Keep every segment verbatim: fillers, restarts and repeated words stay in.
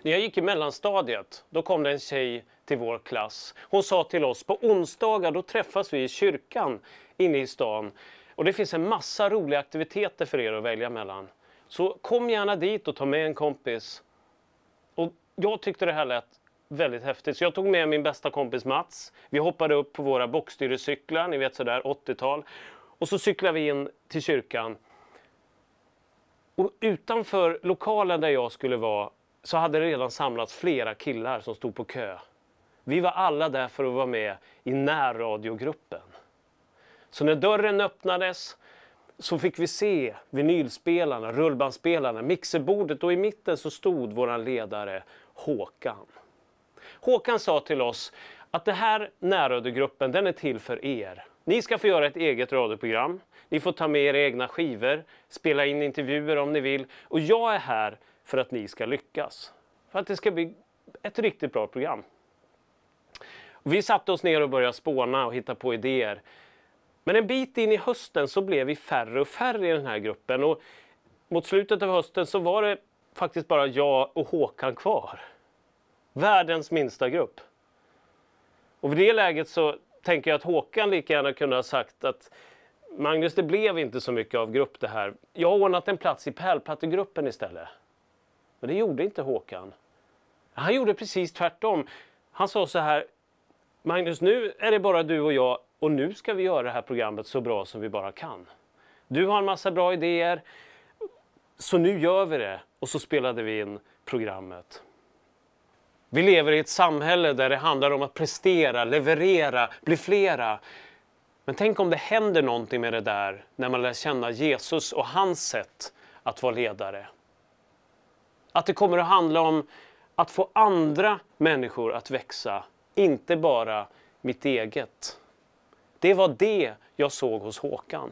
När jag gick i mellanstadiet, då kom det en tjej till vår klass. Hon sa till oss, på onsdagar då träffas vi i kyrkan inne i stan. Och det finns en massa roliga aktiviteter för er att välja mellan. Så kom gärna dit och ta med en kompis. Och jag tyckte det här lät väldigt häftigt. Så jag tog med min bästa kompis Mats. Vi hoppade upp på våra bockstyrecyklar, ni vet sådär åttiotal. Och så cyklade vi in till kyrkan. Och utanför lokalen där jag skulle vara så hade det redan samlats flera killar som stod på kö. Vi var alla där för att vara med i närradiogruppen. Så när dörren öppnades så fick vi se vinylspelarna, rullbandspelarna, mixerbordet, och i mitten så stod vår ledare Håkan. Håkan sa till oss att det här närradiogruppen, den är till för er. Ni ska få göra ett eget radioprogram. Ni får ta med era egna skivor, spela in intervjuer om ni vill. Och jag är här för att ni ska lyckas. För att det ska bli ett riktigt bra program. Och vi satte oss ner och började spåna och hitta på idéer. Men en bit in i hösten så blev vi färre och färre i den här gruppen. Och mot slutet av hösten så var det faktiskt bara jag och Håkan kvar. Världens minsta grupp. Och vid det läget så tänker jag att Håkan lika gärna kunde ha sagt att Magnus, det blev inte så mycket av grupp det här. Jag har ordnat en plats i pärlplattegruppen istället. Men det gjorde inte Håkan. Han gjorde precis tvärtom. Han sa så här: Magnus, nu är det bara du och jag och nu ska vi göra det här programmet så bra som vi bara kan. Du har en massa bra idéer, så nu gör vi det. Och så spelade vi in programmet. Vi lever i ett samhälle där det handlar om att prestera, leverera, bli flera. Men tänk om det händer någonting med det där när man lär känna Jesus och hans sätt att vara ledare. Att det kommer att handla om att få andra människor att växa, inte bara mitt eget. Det var det jag såg hos Håkan.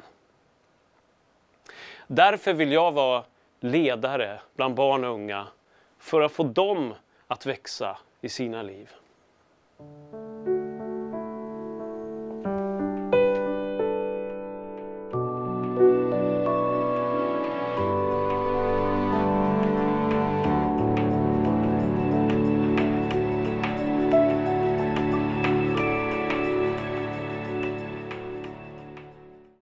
Därför vill jag vara ledare bland barn och unga för att få dem att växa i sina liv.